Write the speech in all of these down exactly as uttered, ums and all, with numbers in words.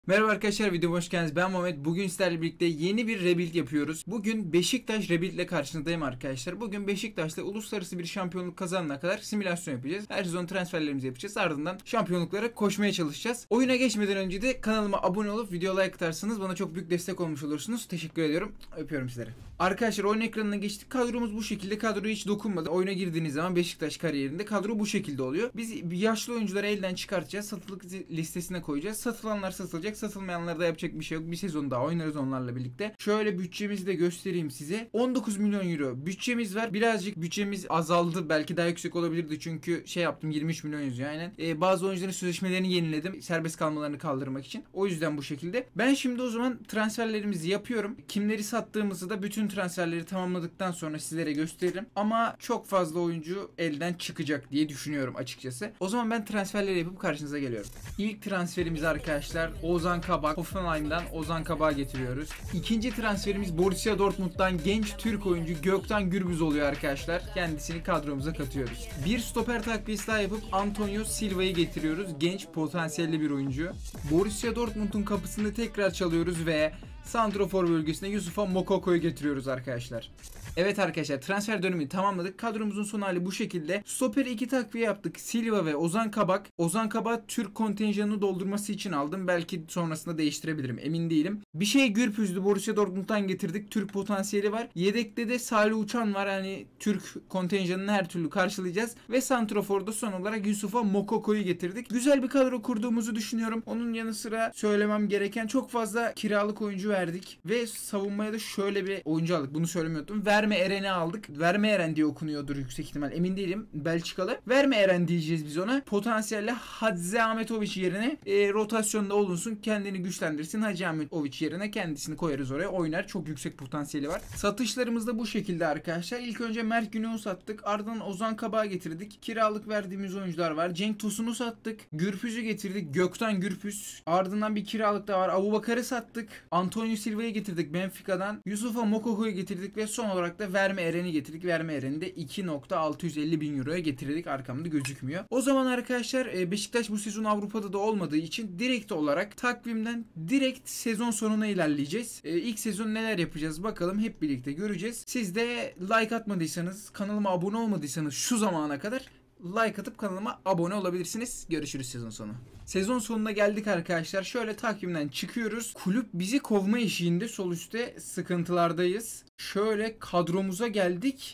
Merhaba arkadaşlar, videoma hoş geldiniz. Ben Muhammed. Bugün sizlerle birlikte yeni bir rebuild yapıyoruz. Bugün Beşiktaş rebuild ile karşınızdayım arkadaşlar. Bugün Beşiktaş'ta uluslararası bir şampiyonluk kazanana kadar simülasyon yapacağız. Her sezon transferlerimizi yapacağız. Ardından şampiyonluklara koşmaya çalışacağız. Oyuna geçmeden önce de kanalıma abone olup video like atarsanız bana çok büyük destek olmuş olursunuz. Teşekkür ediyorum. Öpüyorum sizleri. Arkadaşlar oyun ekranına geçtik. Kadromuz bu şekilde. Kadroya hiç dokunmadı. Oyuna girdiğiniz zaman Beşiktaş kariyerinde kadro bu şekilde oluyor. Biz yaşlı oyuncuları elden çıkartacağız. Satılık listesine koyacağız. Satılanlar satılacak. Satılmayanlara da yapacak bir şey yok. Bir sezon daha oynarız onlarla birlikte. Şöyle bütçemizi de göstereyim size. on dokuz milyon euro bütçemiz var. Birazcık bütçemiz azaldı. Belki daha yüksek olabilirdi. Çünkü şey yaptım, yirmi üç milyon yazıyor aynen. Ee, bazı oyuncuların sözleşmelerini yeniledim. Serbest kalmalarını kaldırmak için. O yüzden bu şekilde. Ben şimdi o zaman transferlerimizi yapıyorum. Kimleri sattığımızı da bütün transferleri tamamladıktan sonra sizlere gösteririm. Ama çok fazla oyuncu elden çıkacak diye düşünüyorum açıkçası. O zaman ben transferleri yapıp karşınıza geliyorum. İlk transferimiz arkadaşlar Ozan Kabak. Hoffenheim'dan Ozan Kabak'ı getiriyoruz. İkinci transferimiz Borussia Dortmund'dan genç Türk oyuncu Gökten Gürbüz oluyor arkadaşlar. Kendisini kadromuza katıyoruz. Bir stoper takviyesi daha yapıp Antonio Silva'yı getiriyoruz. Genç potansiyelli bir oyuncu. Borussia Dortmund'un kapısını tekrar çalıyoruz ve santrofor bölgesine Youssoufa Moukokou'yu getiriyoruz arkadaşlar. Evet arkadaşlar, transfer dönemini tamamladık. Kadromuzun son hali bu şekilde. Stoper'e iki takviye yaptık. Silva ve Ozan Kabak. Ozan Kabak Türk kontenjanını doldurması için aldım. Belki sonrasında değiştirebilirim. Emin değilim. Bir şey Gürpüz'dü. Borussia Dortmund'dan getirdik. Türk potansiyeli var. Yedekte de Salih Uçan var. Hani Türk kontenjanını her türlü karşılayacağız. Ve santroforda son olarak Youssoufa Moukokou'yu getirdik. Güzel bir kadro kurduğumuzu düşünüyorum. Onun yanı sıra söylemem gereken çok fazla kiralık oyuncu verdik. Ve savunmaya da şöyle bir oyuncu aldık. Bunu söylemiyordum. Verme Eren'i aldık. Verme Eren diye okunuyordur yüksek ihtimal. Emin değilim. Belçikalı. Verme Eren diyeceğiz biz ona. Potansiyelle Hadze Ahmetoviç yerine e, rotasyonda olunsun. Kendini güçlendirsin. Hacı Ahmetoviç yerine kendisini koyarız oraya. Oynar. Çok yüksek potansiyeli var. Satışlarımız da bu şekilde arkadaşlar. İlk önce Mert Günok'u sattık. Ardından Ozan Kabak'ı getirdik. Kiralık verdiğimiz oyuncular var. Cenk Tosun'u sattık. Gürpüz'ü getirdik. Gökten Gürpüz. Ardından bir kiralık da var. Abubakar'ı sattık. Antonio Silva'yı getirdik Benfica'dan. Youssoufa Moukokou'yu getirdik ve son olarak da Verme Eren'i getirdik. Verme Eren'i de iki milyon altı yüz elli bin euroya getirdik. Arkamda gözükmüyor. O zaman arkadaşlar Beşiktaş bu sezon Avrupa'da da olmadığı için direkt olarak takvimden direkt sezon sonuna ilerleyeceğiz. İlk sezon neler yapacağız bakalım, hep birlikte göreceğiz. Siz de like atmadıysanız, kanalıma abone olmadıysanız şu zamana kadar like atıp kanalıma abone olabilirsiniz. Görüşürüz sezon sonu. Sezon sonuna geldik arkadaşlar. Şöyle takvimden çıkıyoruz. Kulüp bizi kovma eşiğinde, sol üstte sıkıntılardayız. Şöyle kadromuza geldik.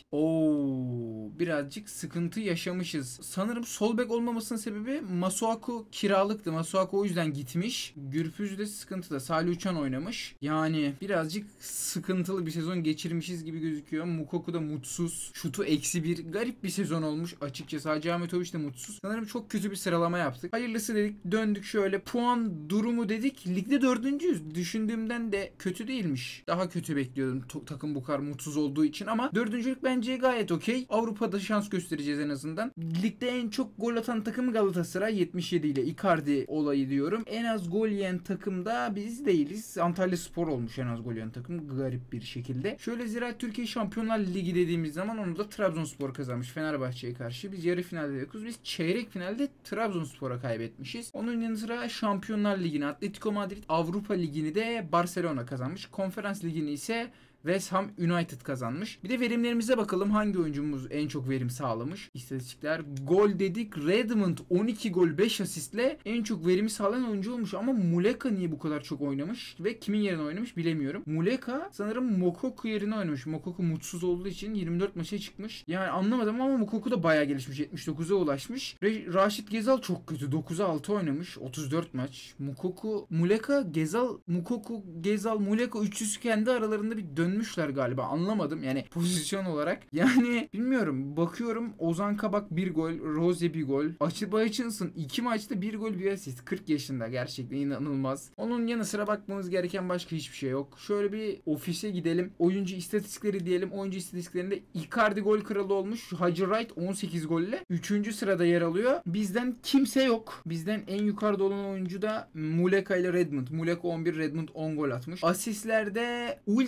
Oo, birazcık sıkıntı yaşamışız. Sanırım sol bek olmamasının sebebi Masuaku kiralıktı. Masuaku o yüzden gitmiş. Gürpüz de sıkıntıda. Salih Uçan oynamış. Yani birazcık sıkıntılı bir sezon geçirmişiz gibi gözüküyor. Moukokou da mutsuz. Şutu eksi bir. Garip bir sezon olmuş açıkçası. Hacı Ahmetoviç de mutsuz. Sanırım çok kötü bir sıralama yaptık. Hayırlısı dedik. Döndük şöyle. Puan durumu dedik. Ligde dördüncüyüz. Düşündüğümden de kötü değilmiş. Daha kötü bekliyordum takım bu kadar mutsuz olduğu için ama dördüncülük bence gayet okey. Avrupa'da şans göstereceğiz en azından. Ligde en çok gol atan takım Galatasaray yetmiş yedi ile. Icardi olayı diyorum. En az gol yiyen takım da biz değiliz. Antalyaspor olmuş en az gol yiyen takım. Garip bir şekilde. Şöyle Ziraat Türkiye Şampiyonlar Ligi dediğimiz zaman onu da Trabzonspor kazanmış Fenerbahçe'ye karşı. Biz yarı finalde yokuz. Biz çeyrek finalde Trabzonspor'a kaybetmişiz. Onun yanı sıra Şampiyonlar Ligi'ni Atletico Madrid, Avrupa Ligi'ni de Barcelona kazanmış. Konferans Ligi'ni ise West Ham United kazanmış. Bir de verimlerimize bakalım, hangi oyuncumuz en çok verim sağlamış. İstatistikler, gol dedik. Redmond on iki gol beş asistle en çok verimi sağlayan oyuncu olmuş ama Muleka niye bu kadar çok oynamış ve kimin yerine oynamış bilemiyorum. Muleka sanırım Moukokou yerine oynamış. Moukokou mutsuz olduğu için yirmi dört maça çıkmış. Yani anlamadım ama Moukokou da bayağı gelişmiş. yetmiş dokuza ulaşmış. Re- Raşit Gezal çok kötü. dokuza altı oynamış. otuz dört maç. Moukokou, Muleka, Gezal, Moukokou, Gezal, Muleka üçlüsü kendi aralarında bir dön dönmüşler galiba, anlamadım yani pozisyon olarak. Yani bilmiyorum, bakıyorum Ozan Kabak bir gol, Rose bir gol, Atiba Hutchinson iki maçta bir gol bir asist. kırk yaşında, gerçekten inanılmaz. Onun yanı sıra bakmamız gereken başka hiçbir şey yok. Şöyle bir ofise gidelim. Oyuncu istatistikleri diyelim. Oyuncu istatistiklerinde Icardi gol kralı olmuş. Hacı Wright on sekiz golle üçüncü sırada yer alıyor. Bizden kimse yok. Bizden en yukarıda olan oyuncu da Muleka ile Redmond. Muleka on bir, Redmond on gol atmış. Asistlerde Wilton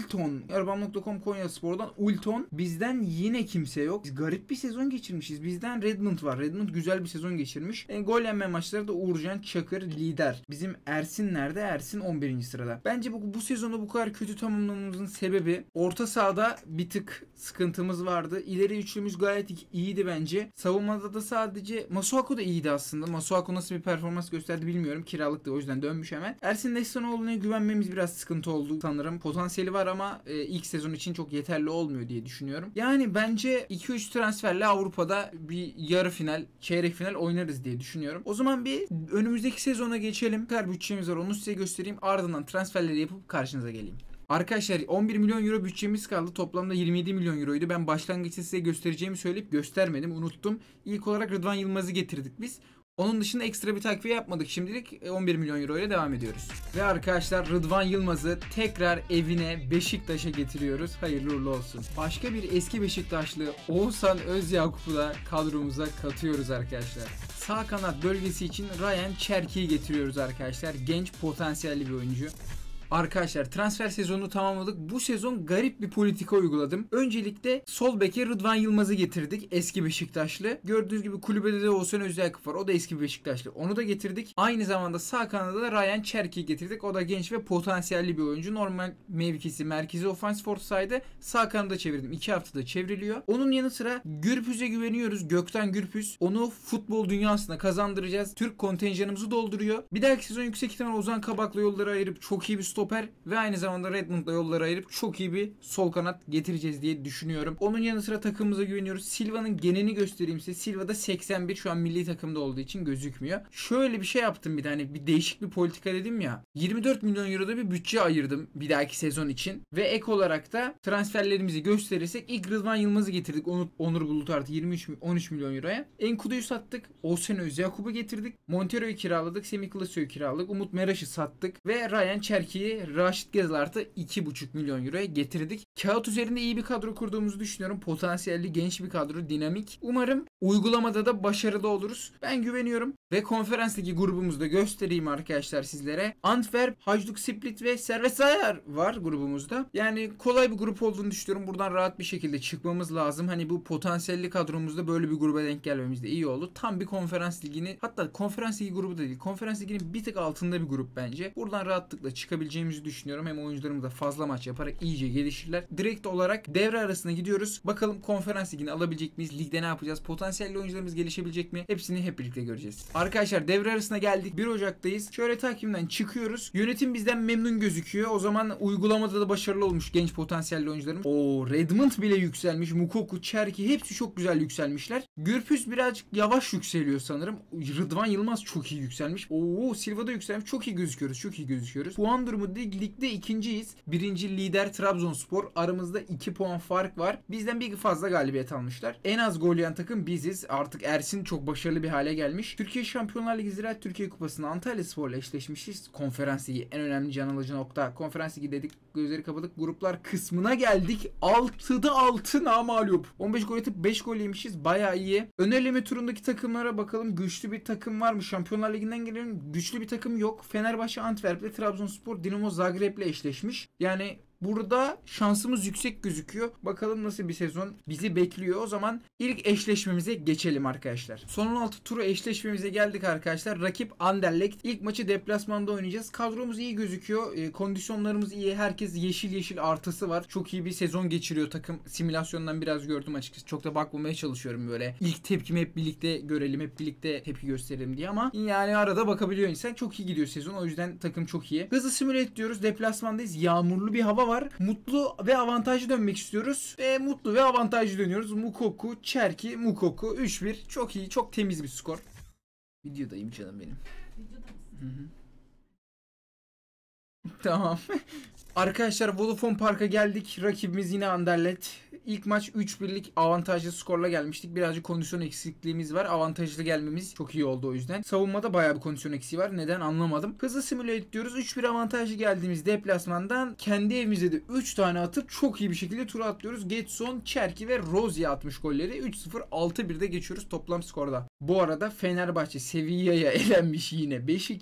Erbam nokta com Konyaspor'dan Ulton. Bizden yine kimse yok. Biz garip bir sezon geçirmişiz. Bizden Redmond var. Redmond güzel bir sezon geçirmiş. E, gol yenme maçları da Uğurcan Çakır lider. Bizim Ersin nerede? Ersin on birinci sırada. Bence bu, bu sezonu bu kadar kötü tamamlamamızın sebebi orta sahada bir tık sıkıntımız vardı. İleri üçlümüz gayet iyiydi bence. Savunmada da sadece Masuaku da iyiydi aslında. Masuaku nasıl bir performans gösterdi bilmiyorum. Kiralıktı, o yüzden dönmüş hemen. Ersin Destanoğlu'na güvenmemiz biraz sıkıntı oldu sanırım. Potansiyeli var ama e, ilk sezon için çok yeterli olmuyor diye düşünüyorum. Yani bence iki üç transferle Avrupa'da bir yarı final, çeyrek final oynarız diye düşünüyorum. O zaman bir önümüzdeki sezona geçelim. Ne kadar bütçemiz var onu size göstereyim. Ardından transferleri yapıp karşınıza geleyim. Arkadaşlar on bir milyon euro bütçemiz kaldı. Toplamda yirmi yedi milyon euroydu. Ben başlangıçta size göstereceğimi söyleyip göstermedim. Unuttum. İlk olarak Rıdvan Yılmaz'ı getirdik biz. Onun dışında ekstra bir takviye yapmadık. Şimdilik on bir milyon euro ile devam ediyoruz. Ve arkadaşlar Rıdvan Yılmaz'ı tekrar evine Beşiktaş'a getiriyoruz. Hayırlı uğurlu olsun. Başka bir eski Beşiktaşlı Oğuzhan Özyakup'u da kadromuza katıyoruz arkadaşlar. Sağ kanat bölgesi için Ryan Cherki'yi getiriyoruz arkadaşlar. Genç potansiyelli bir oyuncu. Arkadaşlar transfer sezonunu tamamladık. Bu sezon garip bir politika uyguladım. Öncelikle sol beke Rıdvan Yılmaz'ı getirdik. Eski Beşiktaşlı. Gördüğünüz gibi kulübede de Oğuzhan Özyakup var. O da eski bir Beşiktaşlı. Onu da getirdik. Aynı zamanda sağ kanada da Ryan Cherki'yi getirdik. O da genç ve potansiyelli bir oyuncu. Normal mevkisi merkezi ofans fortsaydı. Sağ kanada çevirdim. iki haftada çevriliyor. Onun yanı sıra Gürpüz'e güveniyoruz. Gökten Gürpüz. Onu futbol dünyasına kazandıracağız. Türk kontenjanımızı dolduruyor. Bir dahaki sezon yüksek ihtimal Ozan Kabak'la yolları ayırıp çok iyi bir stoper ve aynı zamanda Redmond'la yolları ayırıp çok iyi bir sol kanat getireceğiz diye düşünüyorum. Onun yanı sıra takımımıza güveniyoruz. Silva'nın genini göstereyim size. Silva'da seksen bir, şu an milli takımda olduğu için gözükmüyor. Şöyle bir şey yaptım bir tane. Bir değişik bir politika dedim ya. yirmi dört milyon euroda bir bütçe ayırdım bir dahaki sezon için. Ve ek olarak da transferlerimizi gösterirsek ilk Rıdvan Yılmaz'ı getirdik. Onur, Onur Bulut artı yirmi üç on üç milyon euroya. Enkudu'yu sattık. Oğuzhan Özyakup'u getirdik. Montero'yu kiraladık. Semih Kılıçsoy'u kiraladık. Umut Meraş'ı sattık. Ve Ryan Cherki'yi Raşit Gezel artı iki buçuk milyon euroya getirdik. Kağıt üzerinde iyi bir kadro kurduğumuzu düşünüyorum. Potansiyelli genç bir kadro, dinamik. Umarım uygulamada da başarılı oluruz. Ben güveniyorum. Ve konferans ligi grubumuzu da göstereyim arkadaşlar sizlere. Antwerp, Hajduk Split ve Servet Zayar var grubumuzda. Yani kolay bir grup olduğunu düşünüyorum. Buradan rahat bir şekilde çıkmamız lazım. Hani bu potansiyelli kadromuzda böyle bir gruba denk gelmemiz de iyi oldu. Tam bir konferans ligini, hatta konferans ligi grubu da değil. Konferans liginin bir tık altında bir grup bence. Buradan rahatlıkla çıkabileceğimizi düşünüyorum. Hem oyuncularımız da fazla maç yaparak iyice gelişirler. Direkt olarak devre arasına gidiyoruz. Bakalım konferans ligini alabilecek miyiz? Ligde ne yapacağız? Potansiyelli oyuncularımız gelişebilecek mi? Hepsini hep birlikte göreceğiz. Arkadaşlar devre arasına geldik. bir Ocak'tayız. Şöyle takvimden çıkıyoruz. Yönetim bizden memnun gözüküyor. O zaman uygulamada da başarılı olmuş genç potansiyelli oyuncularımız. Oo, Redmond bile yükselmiş. Mukoku, Cherki hepsi çok güzel yükselmişler. Gürpüz birazcık yavaş yükseliyor sanırım. Rıdvan Yılmaz çok iyi yükselmiş. Oo, Silva da yükselmiş. Çok iyi gözüküyoruz. Çok iyi gözüküyoruz. Puan durumu lig, ligde ikinciyiz. Birinci lider Trabzonspor. Aramızda iki puan fark var. Bizden bir fazla galibiyet almışlar. En az gol yiyen takım biziz. Artık Ersin çok başarılı bir hale gelmiş. Türkiye Şampiyonlar Ligi Ziraat Türkiye Kupası'nda Antalyaspor'la eşleşmişiz. Konferans Ligi en önemli can alıcı nokta. Konferans Ligi dedik. Gözleri kapadık. Gruplar kısmına geldik. altıda altı namağlup. on beş gol atıp beş gol yemişiz. Bayağı iyi. Ön eleme turundaki takımlara bakalım. Güçlü bir takım var mı? Şampiyonlar Ligi'nden gelelim. Güçlü bir takım yok. Fenerbahçe Antwerp'le Trabzonspor Dinamo Zagreb'le eşleşmiş. Yani burada şansımız yüksek gözüküyor. Bakalım nasıl bir sezon bizi bekliyor. O zaman ilk eşleşmemize geçelim arkadaşlar. Son on altı turu eşleşmemize geldik arkadaşlar. Rakip Anderlecht. İlk maçı deplasmanda oynayacağız. Kadromuz iyi gözüküyor. E, kondisyonlarımız iyi. Herkes yeşil yeşil artısı var. Çok iyi bir sezon geçiriyor takım. Simülasyondan biraz gördüm açıkçası. Çok da bakmamaya çalışıyorum böyle. İlk tepkimi hep birlikte görelim. Hep birlikte tepki gösterelim diye ama yani arada bakabiliyor insan. Çok iyi gidiyor sezon. O yüzden takım çok iyi. Hızlı simüle et diyoruz. Deplasmandayız. Yağmurlu bir hava var. Mutlu ve avantajlı dönmek istiyoruz. Ve mutlu ve avantajlı dönüyoruz. Mukoku, Cherki, Mukoku üç bir. Çok iyi, çok temiz bir skor. Videodayım canım benim. Hı hı. Tamam. Arkadaşlar Vodafone Park'a geldik. Rakibimiz yine Anderlecht. İlk maç üç birlik avantajlı skorla gelmiştik. Birazcık kondisyon eksikliğimiz var. Avantajlı gelmemiz çok iyi oldu o yüzden. Savunmada bayağı bir kondisyon eksiği var. Neden anlamadım. Hızlı simüle ediyoruz. üç bir avantajlı geldiğimiz deplasmandan kendi evimizde de üç tane atıp çok iyi bir şekilde tura atlıyoruz. Getson, Cherki ve Rozier atmış golleri. üç sıfır altı birde geçiyoruz toplam skorda. Bu arada Fenerbahçe Sevilla'ya elenmiş yine beş iki.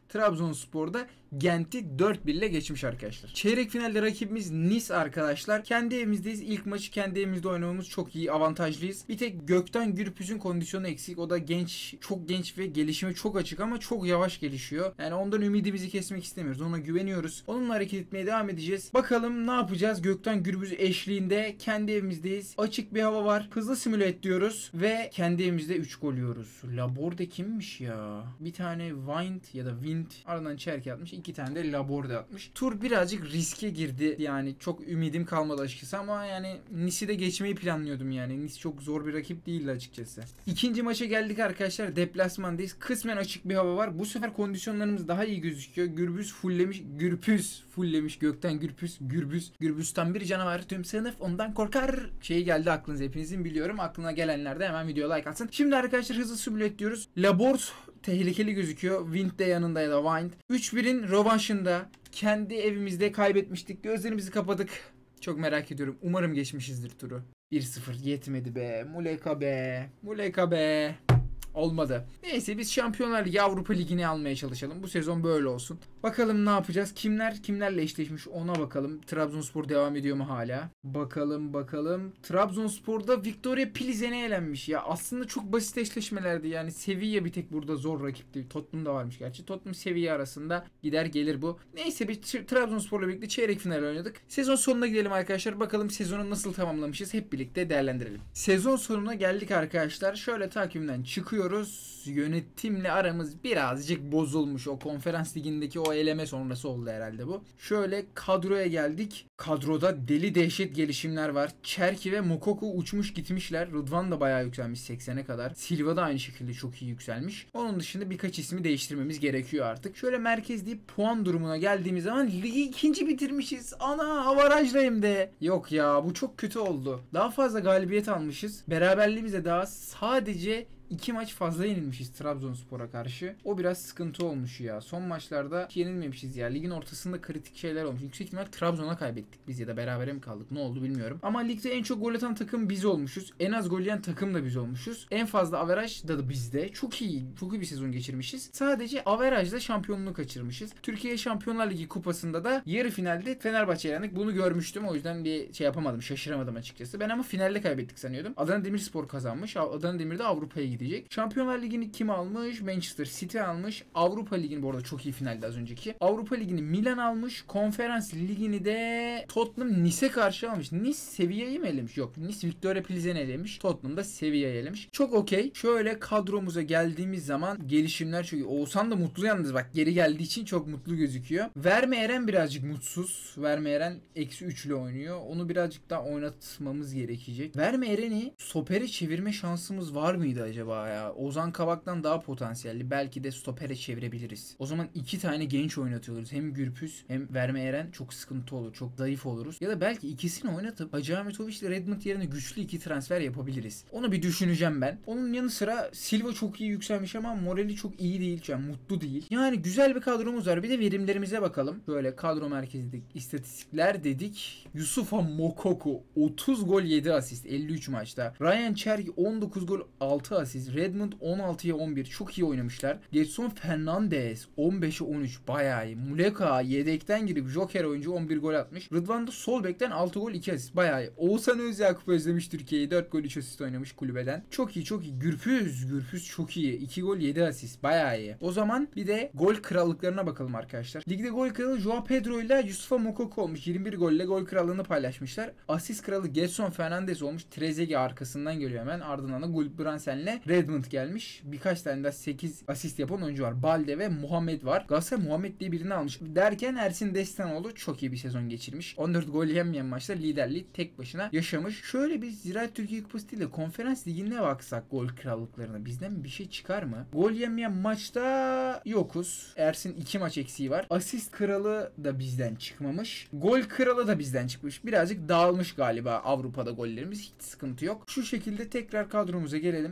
Trabzonspor'da Gent'i dört bir ile geçmiş arkadaşlar. Çeyrek finalde rakibimiz Nice arkadaşlar. Kendi evimizdeyiz. İlk maçı kendi evimizde oynamamız çok iyi. Avantajlıyız. Bir tek Gökten Gürpüz'ün kondisyonu eksik. O da genç, çok genç ve gelişime çok açık ama çok yavaş gelişiyor. Yani ondan ümidimizi kesmek istemiyoruz. Ona güveniyoruz. Onunla hareket etmeye devam edeceğiz. Bakalım ne yapacağız? Gökten Gürbüz eşliğinde kendi evimizdeyiz. Açık bir hava var. Hızlı simüle et diyoruz ve kendi evimizde üç gol yiyoruz. Laborde kimmiş ya? Bir tane Wind ya da Wind aradan çerke atmış. İki tane de Laborde atmış. Tur birazcık riske girdi. Yani çok ümidim kalmadı açıkçası ama yani Nice'i de geçmeyi planlıyordum yani. Nice çok zor bir rakip değildi açıkçası. İkinci maça geldik arkadaşlar. Deplasmandayız. Kısmen açık bir hava var. Bu sefer kondisyonlarımız daha iyi gözüküyor. Gürbüz fulllemiş. Gürpüz fulllemiş. Gökten Gürpüz. Gürbüz. Gürbüz'ten bir canavar. Tüm sınıf ondan korkar. Şey geldi aklınıza, hepinizin biliyorum. Aklına gelenler de hemen video like atsın. Şimdi arkadaşlar hızlı simüle diyoruz. Laborde tehlikeli gözüküyor. Wind de yanında ya da Wind. üç birin rövanşında kendi evimizde kaybetmiştik. Gözlerimizi kapadık. Çok merak ediyorum. Umarım geçmişizdir turu. bir sıfır yetmedi be. Muleka be. Muleka be. Olmadı. Neyse biz Şampiyonlar Ligi Avrupa Ligi'ni almaya çalışalım. Bu sezon böyle olsun. Bakalım ne yapacağız? Kimler kimlerle eşleşmiş ona bakalım. Trabzonspor devam ediyor mu hala? Bakalım bakalım. Trabzonspor'da Victoria Pilsen'e elenmiş. Ya aslında çok basit eşleşmelerdi. Yani Sevilla bir tek burada zor rakipti. Tottenham da varmış gerçi. Tottenham Sevilla arasında gider gelir bu. Neyse biz Trabzonspor'la birlikte çeyrek final oynadık. Sezon sonuna gidelim arkadaşlar. Bakalım sezonu nasıl tamamlamışız. Hep birlikte değerlendirelim. Sezon sonuna geldik arkadaşlar. Şöyle takvimden çıkıyor. Yönetimle aramız birazcık bozulmuş. O konferans ligindeki o eleme sonrası oldu herhalde bu. Şöyle kadroya geldik. Kadroda deli dehşet gelişimler var. Cherki ve Moukoko uçmuş gitmişler. Rıdvan da bayağı yükselmiş seksene kadar. Silva da aynı şekilde çok iyi yükselmiş. Onun dışında birkaç ismi değiştirmemiz gerekiyor artık. Şöyle merkez deyip puan durumuna geldiğimiz zaman ligi ikinci bitirmişiz. Ana avarajla hem de. Yok ya bu çok kötü oldu. Daha fazla galibiyet almışız. Beraberliğimize daha sadece İki maç fazla yenilmişiz Trabzonspor'a karşı. O biraz sıkıntı olmuş ya. Son maçlarda yenilmemişiz ya. Ligin ortasında kritik şeyler olmuş. Yüksek ihtimal Trabzon'a kaybettik biz ya da berabere mi kaldık? Ne oldu bilmiyorum. Ama ligde en çok gol atan takım biz olmuşuz. En az gol yiyen takım da biz olmuşuz. En fazla averaj da, da bizde. Çok iyi. Çok iyi bir sezon geçirmişiz. Sadece averajla şampiyonluğu kaçırmışız. Türkiye Şampiyonlar Ligi kupasında da yarı finalde Fenerbahçe'ye yendik. Bunu görmüştüm. O yüzden bir şey yapamadım. Şaşıramadım açıkçası. Ben ama finalde kaybettik sanıyordum. Adana Demirspor kazanmış. Adana Demir de Avrupa'ya gidiyor. Gidecek. Şampiyonlar Ligi'ni kim almış? Manchester City almış. Avrupa Ligi'ni bu arada çok iyi finalde az önceki. Avrupa Ligi'ni Milan almış. Konferans Ligi'ni de Tottenham Nice'e karşı almış. Nice Sevilla'yı mı elemiş? Yok. Nice Victoria Pilsen'i elemiş. Tottenham da Sevilla'yı elemiş. Çok okey. Şöyle kadromuza geldiğimiz zaman gelişimler çok iyi. Oğuzhan da mutlu yalnız bak. Geri geldiği için çok mutlu gözüküyor. Verme Eren birazcık mutsuz. Verme Eren eksi üç ile oynuyor. Onu birazcık daha oynatmamız gerekecek. Verme Eren'i stopere çevirme şansımız var mıydı acaba? Ya. Ozan Kabak'tan daha potansiyelli. Belki de stopere çevirebiliriz. O zaman iki tane genç oynatıyoruz. Hem Gürpüz hem Verme Eren çok sıkıntı olur. Çok zayıf oluruz. Ya da belki ikisini oynatıp Hacı Ahmetoviç ile Redmond yerine güçlü iki transfer yapabiliriz. Onu bir düşüneceğim ben. Onun yanı sıra Silva çok iyi yükselmiş ama morali çok iyi değil. Yani mutlu değil. Yani güzel bir kadromuz var. Bir de verimlerimize bakalım. Böyle kadro merkezindeki istatistikler dedik. Yusufa Moukoko otuz gol yedi asist elli üç maçta. Ryan Cherki on dokuz gol altı asist. Redmond on altıya on bir. Çok iyi oynamışlar. Getson Fernandez on beşe on üç. Bayağı iyi. Muleka yedekten girip Joker oyuncu on bir gol atmış. Rıdvan da sol bekten altı gol iki asist. Bayağı iyi. Oğuzhan Özyakup özlemiş Türkiye'yi. dört gol üç asist oynamış kulübeden. Çok iyi çok iyi. Gürpüz. Gürpüz çok iyi. iki gol yedi asist. Bayağı iyi. O zaman bir de gol krallıklarına bakalım arkadaşlar. Ligde gol kralı Joao Pedro ile Yusufa Moukoko olmuş. yirmi bir golle gol krallığını paylaşmışlar. Asist kralı Getson Fernandez olmuş. Trezeguet arkasından geliyor hemen. Ardından da Gulbrandsen'le Redmond gelmiş. Birkaç tane de sekiz asist yapan oyuncu var. Balde ve Muhammed var. Galatasaray Muhammed diye birini almış. Derken Ersin Destanoğlu çok iyi bir sezon geçirmiş. on dört gol yemeyen maçta liderliği tek başına yaşamış. Şöyle bir Ziraat Türkiye Kupası değil de Konferans Ligi'ne baksak gol krallıklarına bizden bir şey çıkar mı? Gol yemeyen maçta yokuz. Ersin iki maç eksiği var. Asist kralı da bizden çıkmamış. Gol kralı da bizden çıkmış. Birazcık dağılmış galiba Avrupa'da gollerimiz. Hiç sıkıntı yok. Şu şekilde tekrar kadromuza gelelim. Dediğim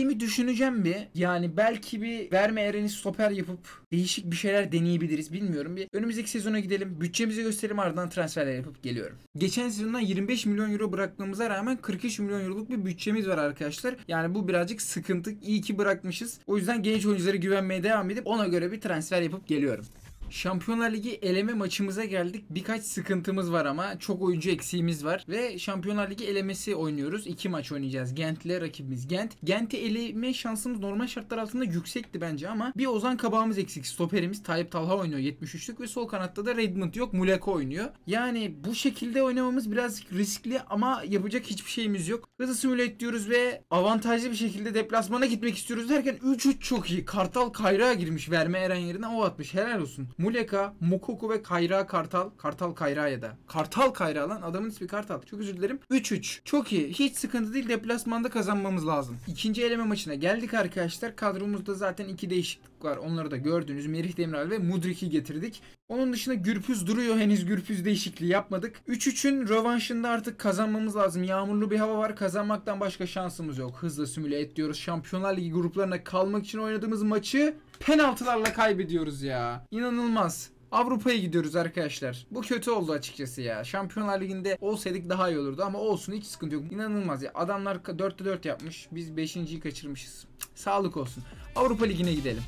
Denediğimi düşüneceğim bir. Yani belki bir Verme Eren'i stoper yapıp değişik bir şeyler deneyebiliriz. Bilmiyorum. Bir önümüzdeki sezona gidelim. Bütçemizi gösterelim, ardından transferler yapıp geliyorum. Geçen sezondan yirmi beş milyon euro bıraktığımıza rağmen kırk üç milyon euroluk bir bütçemiz var arkadaşlar. Yani bu birazcık sıkıntı. İyi ki bırakmışız. O yüzden genç oyunculara güvenmeye devam edip ona göre bir transfer yapıp geliyorum. Şampiyonlar Ligi eleme maçımıza geldik. Birkaç sıkıntımız var ama çok oyuncu eksiğimiz var. Ve Şampiyonlar Ligi elemesi oynuyoruz. İki maç oynayacağız. Gent ile rakibimiz Gent. Gent'i eleme şansımız normal şartlar altında yüksekti bence ama bir Ozan Kabağımız eksik. Stoperimiz Tayyip Talha oynuyor yetmiş üçlük ve sol kanatta da Redmond yok. Muleka oynuyor. Yani bu şekilde oynamamız biraz riskli ama yapacak hiçbir şeyimiz yok. Hızlı simüle diyoruz ve avantajlı bir şekilde deplasmana gitmek istiyoruz derken üç üç çok iyi. Kartal Kayrağa girmiş. Verme Eren yerine o atmış. Helal olsun. Muleka, Moukoko ve Kayra Kartal. Kartal Kayra ya da. Kartal Kayra lan. Adamın ismi Kartal. Çok özür dilerim. üç üç. Çok iyi. Hiç sıkıntı değil. Deplasmanda kazanmamız lazım. İkinci eleme maçına geldik arkadaşlar. Kadromuzda zaten iki değişiklik var. Onları da gördünüz. Merih Demiral ve Mudrik'i getirdik. Onun dışında Gürpüz duruyor. Henüz Gürpüz değişikliği yapmadık. üç üçün rövanşında artık kazanmamız lazım. Yağmurlu bir hava var. Kazanmaktan başka şansımız yok. Hızla simüle et diyoruz. Şampiyonlar Ligi gruplarına kalmak için oynadığımız maçı penaltılarla kaybediyoruz ya. İnanılmaz. Avrupa'ya gidiyoruz arkadaşlar. Bu kötü oldu açıkçası ya. Şampiyonlar Ligi'nde olsaydık daha iyi olurdu ama olsun, hiç sıkıntı yok. İnanılmaz ya. Adamlar dörtte dört yapmış. Biz beşinciyi kaçırmışız. Cık, sağlık olsun. Avrupa Ligi'ne gidelim.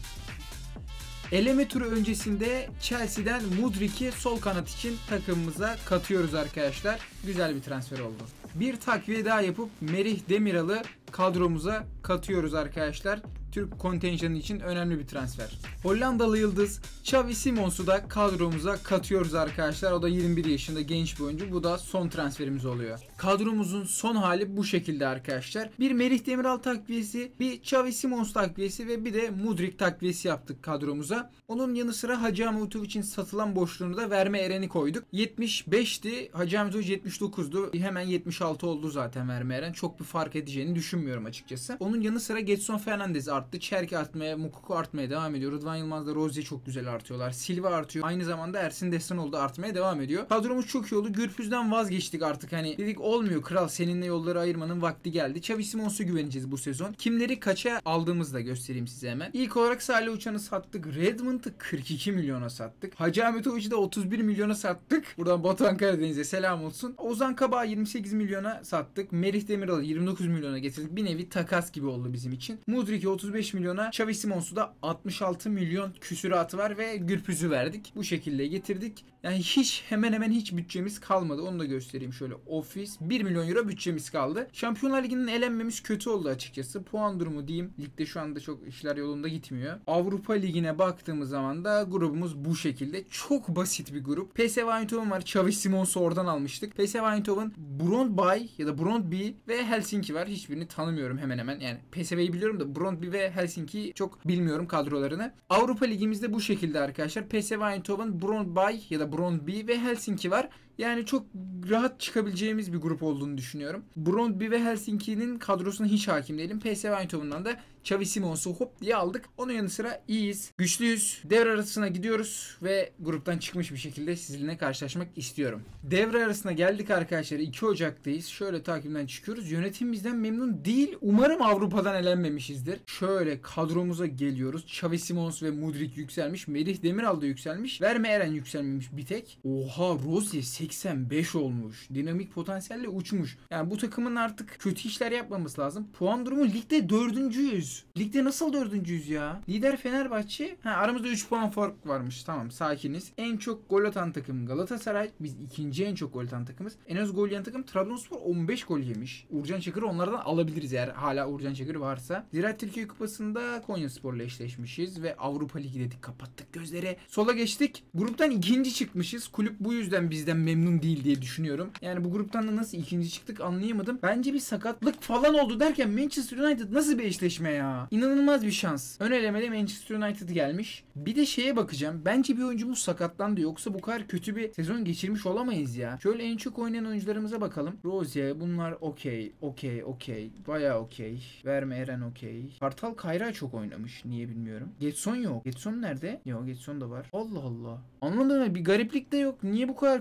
Eleme turu öncesinde Chelsea'den Mudrik'i sol kanat için takımımıza katıyoruz arkadaşlar. Güzel bir transfer oldu. Bir takviye daha yapıp Merih Demiral'ı kadromuza katıyoruz arkadaşlar. Türk kontenjanı için önemli bir transfer. Hollandalı yıldız Xavi Simons'u da kadromuza katıyoruz arkadaşlar. O da yirmi bir yaşında genç bir oyuncu. Bu da son transferimiz oluyor. Kadromuzun son hali bu şekilde arkadaşlar. Bir Merih Demiral takviyesi, bir Xavi Simons takviyesi ve bir de Mudrik takviyesi yaptık kadromuza. Onun yanı sıra Hacı Ahmetoviç'in satılan boşluğunu da Verme Eren'i koyduk. yetmiş beşti. Hacı Ahmetoviç yetmiş dokuzdu. Hemen yetmiş altı oldu zaten Verme Eren. Çok bir fark edeceğini düşünmüyorum açıkçası. Onun yanı sıra Gedson Fernandez arttı. Çerki artmaya, Moukoko artmaya devam ediyor. Rıdvan Yılmaz'da Rozier çok güzel artıyorlar. Silva artıyor. Aynı zamanda Ersin Destanoğlu da artmaya devam ediyor. Kadromuz çok iyi oldu. Gürpüz'den vazgeçtik artık. Hani dedik olmuyor kral, seninle yolları ayırmanın vakti geldi. Xavi Simons'a güveneceğiz bu sezon. Kimleri kaça aldığımızı da göstereyim size hemen. İlk olarak Salih Uçan'ı sattık. Redmond'ı kırk iki milyona sattık. Hacı Ahmetoviç'i de otuz bir milyona sattık. Buradan Batuhan Karadeniz'e selam olsun. Ozan Kabak'ı yirmi sekiz milyona sattık. Merih Demiral'ı yirmi dokuz milyona getirdik. Bir nevi takas gibi oldu bizim için. Mudrik'i otuz beş milyona, Xavi Simons'u da altmış altı milyon küsuratı var ve Gürpüz'ü verdik. Bu şekilde getirdik. Yani hiç hemen hemen hiç bütçemiz kalmadı. Onu da göstereyim şöyle. Ofis bir milyon euro bütçemiz kaldı. Şampiyonlar Ligi'nin elenmemiz kötü oldu açıkçası. Puan durumu diyeyim. Ligde şu anda çok işler yolunda gitmiyor. Avrupa Ligi'ne baktığımız zaman da grubumuz bu şekilde. Çok basit bir grup. P S V Eindhoven var. Xavi Simons'u oradan almıştık. P S V Eindhoven, Brøndby ya da Brøndby ve Helsinki var. Hiçbirini tanımıyorum hemen hemen. Yani P S V'yi biliyorum da Brøndby ve Helsinki'yi çok bilmiyorum kadrolarını. Avrupa Ligimizde bu şekilde arkadaşlar. P S V Eindhoven, Brøndby ya da Brøndby ve Helsinki var. Yani çok rahat çıkabileceğimiz bir grup olduğunu düşünüyorum. Brøndby ve Helsinki'nin kadrosuna hiç hakim değilim. P S V Eindhoven'dan da Xavi Simons'u hop diye aldık. Onun yanı sıra iyiyiz, güçlüyüz. Devre arasına gidiyoruz ve gruptan çıkmış bir şekilde sizinle karşılaşmak istiyorum. Devre arasına geldik arkadaşlar. iki Ocak'tayız. Şöyle takimden çıkıyoruz. Yönetim bizden memnun değil. Umarım Avrupa'dan elenmemişizdir. Şöyle kadromuza geliyoruz. Xavi Simons ve Mudrik yükselmiş. Merih Demiral da yükselmiş. Verme Eren yükselmemiş bir tek. Oha, Rozier seksen beş olmuş. Dinamik potansiyelle uçmuş. Yani bu takımın artık kötü işler yapmaması lazım. Puan durumu ligde dördüncüyüz. Ligde nasıl dördüncüyüz ya? Lider Fenerbahçe. Ha, aramızda üç puan fark varmış. Tamam, sakiniz. En çok gol atan takım Galatasaray. Biz ikinci en çok gol atan takımız. En az gol yiyen takım Trabzonspor on beş gol yemiş. Uğurcan Çakır'ı onlardan alabiliriz eğer hala Uğurcan Çakır varsa. Ziraat Türkiye Kupası'nda Konyaspor'la eşleşmişiz ve Avrupa Ligi dedik, kapattık gözleri. Sola geçtik. Gruptan ikinci çıkmışız. Kulüp bu yüzden bizden memnun değil diye düşünüyorum. Yani bu gruptan da nasıl ikinci çıktık anlayamadım. Bence bir sakatlık falan oldu derken Manchester United nasıl bir eşleşme ya? İnanılmaz bir şans. Ön elemede Manchester United gelmiş. Bir de şeye bakacağım. Bence bir oyuncumuz sakatlandı. Yoksa bu kadar kötü bir sezon geçirmiş olamayız ya. Şöyle en çok oynayan oyuncularımıza bakalım. Rozier, bunlar okey. Okey, okey. Bayağı okey. Verme Eren okey. Kartal Kayra çok oynamış. Niye bilmiyorum. Gedson yok. Gedson nerede? Yok, Gedson da var. Allah Allah. Anladın mı? Bir gariplik de yok. Niye bu kadar kötü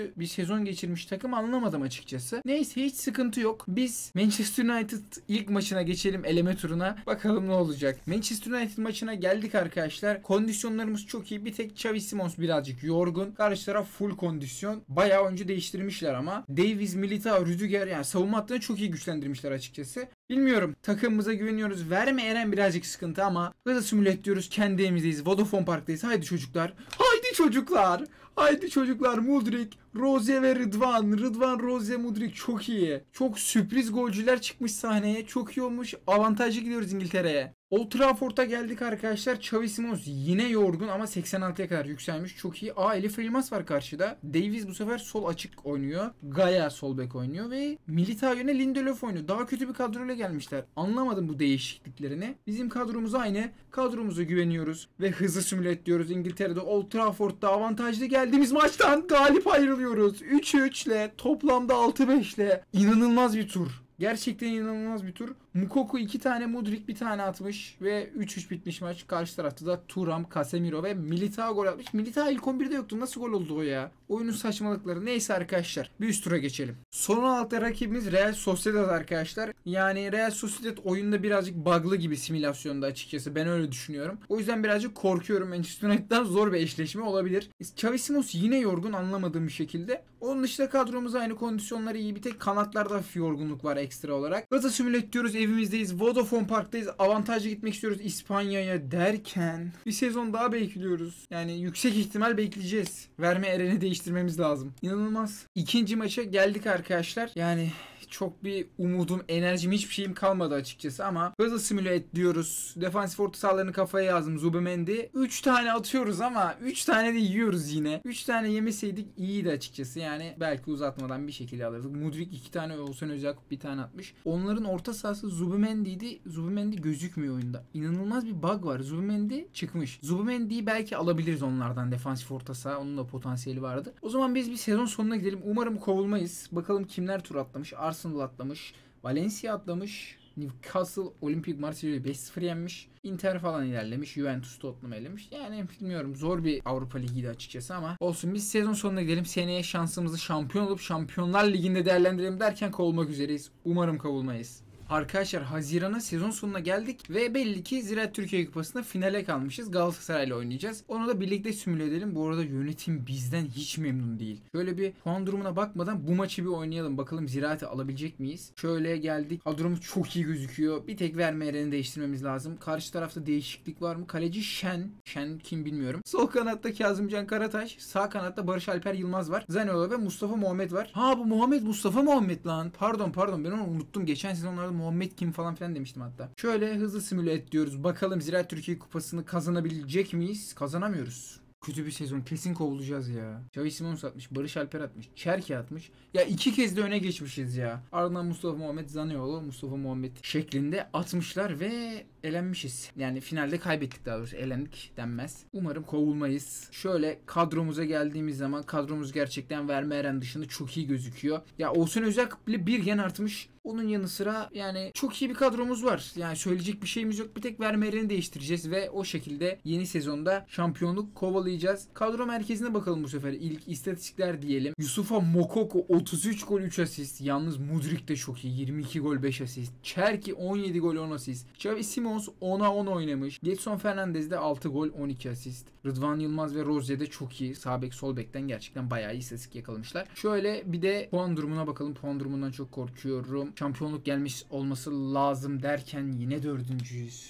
kötü bir sezon geçirmiş takım anlamadım açıkçası. Neyse hiç sıkıntı yok. Biz Manchester United ilk maçına geçelim, eleme turuna. Bakalım ne olacak. Manchester United maçına geldik arkadaşlar. Kondisyonlarımız çok iyi. Bir tek Xavi Simons birazcık yorgun. Karşı taraf full kondisyon. Bayağı oyuncu değiştirmişler ama. Davies, Militao, Rüdiger yani savunma hattını çok iyi güçlendirmişler açıkçası. Bilmiyorum. Takımımıza güveniyoruz. Verme Eren birazcık sıkıntı ama hızlı simüle diyoruz. Kendi evimizdeyiz. Vodafone Park'tayız. Haydi çocuklar. Haydi çocuklar. Haydi çocuklar. Mudrik, Rozier ve Rıdvan. Rıdvan, Rozier, Mudrik çok iyi. Çok sürpriz golcüler çıkmış sahneye. Çok iyi olmuş. Avantajlı gidiyoruz İngiltere'ye. Old Trafford'a geldik arkadaşlar. Xavi Simons yine yorgun ama seksen altıya kadar yükselmiş. Çok iyi. Aa, Elif Elmas var karşıda. Davies bu sefer sol açık oynuyor. Gaya sol bek oynuyor ve Militao yine Lindelöf oynuyor. Daha kötü bir kadroyla gelmişler. Anlamadım bu değişikliklerini. Bizim kadromuz aynı. Kadromuza güveniyoruz ve hızlı simüle diyoruz. İngiltere'de Old Trafford'da avantajlı geldiğimiz maçtan galip ayrılıyoruz. üç üç ile toplamda altı beş ile inanılmaz bir tur. Gerçekten inanılmaz bir tur. Mukoko iki tane, Mudrik bir tane atmış ve üç üç bitmiş maç. Karşı tarafta da Thuram, Casemiro ve Militao gol atmış. Militao ilk on birde yoktu. Nasıl gol oldu o ya? Oyunun saçmalıkları. Neyse arkadaşlar. Bir üst tura geçelim. Son altta rakibimiz Real Sociedad arkadaşlar. Yani Real Sociedad oyunda birazcık bug'lı gibi simülasyonda açıkçası. Ben öyle düşünüyorum. O yüzden birazcık korkuyorum. Manchester United'dan zor bir eşleşme olabilir. Xavi Simons yine yorgun anlamadığım bir şekilde. Onun dışında kadromuz aynı, kondisyonları iyi. Bir tek kanatlarda hafif yorgunluk var ekstra olarak. Gaza simüle diyoruz. Evimizdeyiz. Vodafone Park'tayız. Avantajlı gitmek istiyoruz İspanya'ya derken bir sezon daha bekliyoruz. Yani yüksek ihtimal bekleyeceğiz. Verme Eren'i değiştirmemiz lazım. İnanılmaz. İkinci maça geldik arkadaşlar. Yani çok bir umudum, enerjim, hiçbir şeyim kalmadı açıkçası ama hızlı simüle et diyoruz. Defansif orta sahalarını kafaya yazdım. Zubimendi. üç tane atıyoruz ama üç tane de yiyoruz yine. üç tane yemeseydik iyiydi açıkçası. Yani belki uzatmadan bir şekilde alırdık. Mudrik iki tane, Oğuzhan Özyakup bir tane atmış. Onların orta sahası Zubimendi'ydi. Zubimendi gözükmüyor oyunda. İnanılmaz bir bug var. Zubimendi çıkmış. Zubimendi'yi belki alabiliriz onlardan, defansif orta saha. Onun da potansiyeli vardı. O zaman biz bir sezon sonuna gidelim. Umarım kovulmayız. Bakalım kimler tur atlamış. Arsenal atlamış. Valencia atlamış. Newcastle Olimpik Marsilya'yı beş sıfır yenmiş. Inter falan ilerlemiş. Juventus Tottenham elemiş. Yani bilmiyorum, zor bir Avrupa Ligi'ydi açıkçası ama olsun, biz sezon sonuna gidelim. Seneye şansımızı şampiyon olup Şampiyonlar Ligi'nde değerlendirelim derken kovulmak üzereyiz. Umarım kovulmayız. Arkadaşlar Haziran'a, sezon sonuna geldik ve belli ki Ziraat Türkiye Kupası'nda finale kalmışız. Galatasaray'la oynayacağız. Onu da birlikte simüle edelim. Bu arada yönetim bizden hiç memnun değil. Şöyle bir puan durumuna bakmadan bu maçı bir oynayalım. Bakalım Ziraat'ı alabilecek miyiz? Şöyle geldik. Kadromuz çok iyi gözüküyor. Bir tek verme yerini değiştirmemiz lazım. Karşı tarafta değişiklik var mı? Kaleci Şen. Şen kim bilmiyorum. Sol kanatta Kazımcan Karataş. Sağ kanatta Barış Alper Yılmaz var. Zaniolo ve Mustafa Muhammed var. Ha, bu Muhammed Mustafa Muhammed lan. Pardon pardon ben onu unuttum. Geçen sezonlarda Muhammed kim falan filan demiştim hatta. Şöyle hızlı simüle et diyoruz. Bakalım Ziraat Türkiye Kupası'nı kazanabilecek miyiz? Kazanamıyoruz. Kötü bir sezon. Kesin kovulacağız ya. Xavi Simons atmış. Barış Alper atmış. Çerki atmış. Ya iki kez de öne geçmişiz ya. Ardından Mustafa Muhammed, Zaniolo, Mustafa Muhammed şeklinde atmışlar ve elenmişiz. Yani finalde kaybettik daha doğrusu. Elendik denmez. Umarım kovulmayız. Şöyle kadromuza geldiğimiz zaman kadromuz gerçekten verme Eren dışında çok iyi gözüküyor. Ya Oğuzhan Özyakup bile bir gen artmış. Onun yanı sıra yani çok iyi bir kadromuz var. Yani söyleyecek bir şeyimiz yok. Bir tek verme Eren'i değiştireceğiz ve o şekilde yeni sezonda şampiyonluk kovalayacağız. Kadro merkezine bakalım bu sefer. İlk istatistikler diyelim. Yusufa Mokoko otuz üç gol üç asist. Yalnız Mudrik de çok iyi. yirmi iki gol beş asist. Çerki on yedi gol on asist. Xavi Simons ona on oynamış. Gedson Fernandez de altı gol on iki asist. Rıdvan Yılmaz ve Rozier de çok iyi. Sağ bek sol bekten gerçekten bayağı iyi istatistik yakalamışlar. Şöyle bir de puan durumuna bakalım. Puan durumundan çok korkuyorum. Şampiyonluk gelmiş olması lazım derken yine dördüncüyüz.